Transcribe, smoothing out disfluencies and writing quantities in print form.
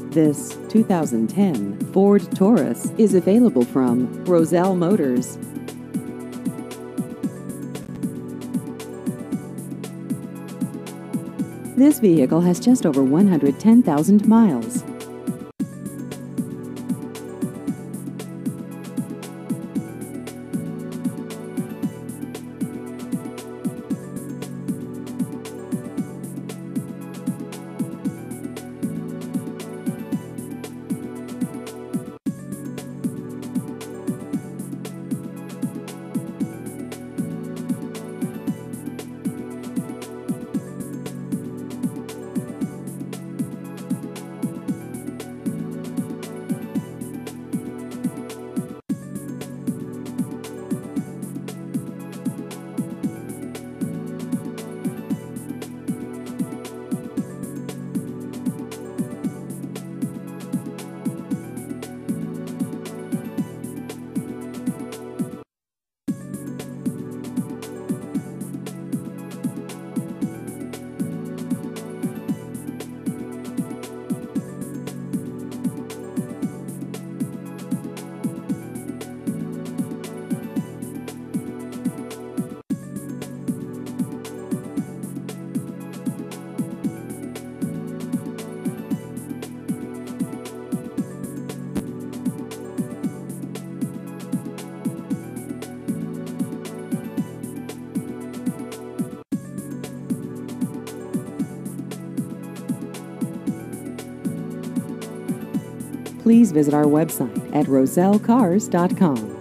This 2010 Ford Taurus is available from Roselle Motors. This vehicle has just over 110,000 miles. Please visit our website at rosellecars.com.